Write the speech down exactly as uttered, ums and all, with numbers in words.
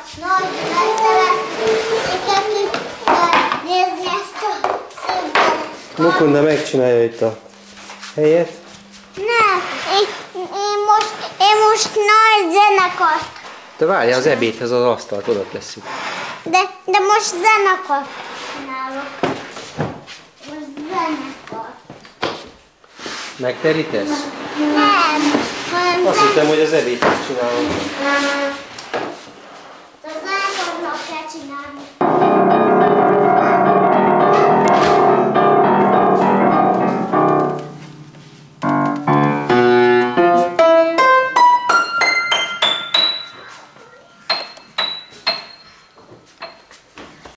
nagy szeretnék nézni ezt a szép zenekart. Mukunda megcsinálja itt a helyet. Nem, én, én, most, én most nagy zenekart. De várjál, az ebédhez az asztalt oda tesszük. De, de most zenekart csinálok. Most zenekart. Megterítesz? Nem, hanem Azt hittem, hogy az ebédhez csinálom. A zenekarnak kell csinálni.